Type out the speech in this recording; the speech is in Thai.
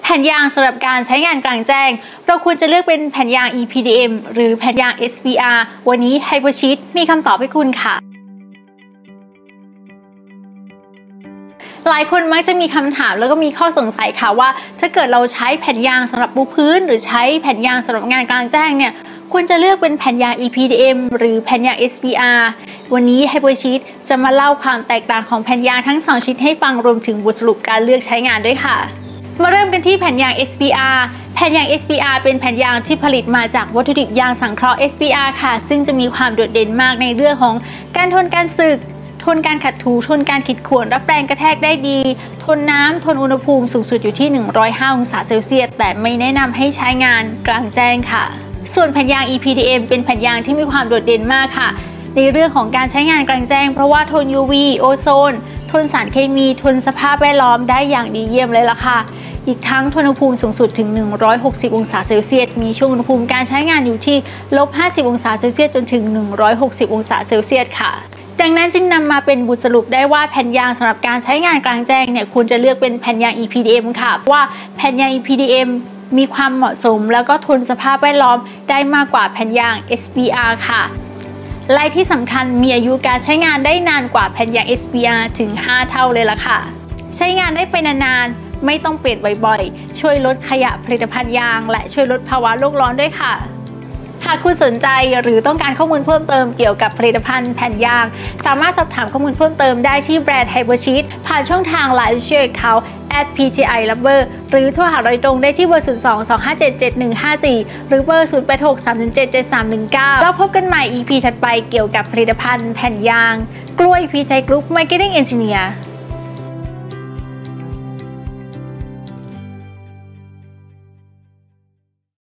ผ่นยางสำหรับการใช้งานกลางแจ้งเราควรจะเลือกเป็นแผ่นยาง EPDM หรือแผ่นยาง SBR วันนี้ HyperSheet มีคำตอบให้คุณค่ะหลายคนมักจะมีคำถามแล้วก็มีข้อสงสัยค่ะว่าถ้าเกิดเราใช้แผ่นยางสำหรับปูพื้นหรือใช้แผ่นยางสำหรับงานกลางแจ้งเนี่ยควรจะเลือกเป็นแผ่นยาง EPDM หรือแผ่นยาง SBR วันนี้ HyperSheet จะมาเล่าความแตกต่างของแผ่นยางทั้ง2ชนิดให้ฟังรวมถึงบทสรุปการเลือกใช้งานด้วยค่ะมาเริ่มกันที่แผ่นยาง SBR แผ่นยาง SBR เป็นแผ่นยางที่ผลิตมาจากวัตถุดิบยางสังเคราะห์ SBR ค่ะซึ่งจะมีความโดดเด่นมากในเรื่องของการทนการสึกทนการขัดถูทนการขีดข่วนรับแรงกระแทกได้ดีทนน้ำทนอุณหภูมิสูงสุดอยู่ที่105องศาเซลเซียสแต่ไม่แนะนำให้ใช้งานกลางแจ้งค่ะส่วนแผ่นยาง EPDM เป็นแผ่นยางที่มีความโดดเด่นมากค่ะในเรื่องของการใช้งานกลางแจ้งเพราะว่าทน UV โอโซนทนสารเคมีทนสภาพแวดล้อมได้อย่างดีเยี่ยมเลยล่ะค่ะอีกทั้งทนอุณหภูมิสูงสุดถึง160องศาเซลเซียสมีช่วงอุณหภูมิการใช้งานอยู่ที่-50องศาเซลเซียสจนถึง160องศาเซลเซียสค่ะดังนั้นจึงนำมาเป็นบทสรุปได้ว่าแผ่นยางสำหรับการใช้งานกลางแจ้งเนี่ยควรจะเลือกเป็นแผ่นยาง EPDM ค่ะเพราะว่าแผ่นยาง EPDM มีความเหมาะสมแล้วก็ทนสภาพแวดล้อมได้มากกว่าแผ่นยาง SBR ค่ะและที่สำคัญมีอายุการใช้งานได้นานกว่าแผ่นยาง SBR ถึง5เท่าเลยล่ะค่ะใช้งานได้ไปนานๆไม่ต้องเปลี่ยนบ่อยๆช่วยลดขยะผลิตภัณฑ์ยางและช่วยลดภาวะโลกร้อนด้วยค่ะหากคุณสนใจหรือต้องการข้อมูลเพิ่มเติมเกี่ยวกับผลิตภัณฑ์แผ่นยางสามารถสอบถามข้อมูลเพิ่มเติมได้ที่แบรนด์ HyperSheet ผ่านช่องทาง LINE Official Account @PTILover หรือโทรหาโดยตรงได้ที่เบอร์ 02-257-7154 หรือเบอร์ 0863777319 แล้วพบกันใหม่ EP ถัดไปเกี่ยวกับผลิตภัณฑ์แผ่นยางกล้วยพีชัยกรุ๊ป Marketing Engineer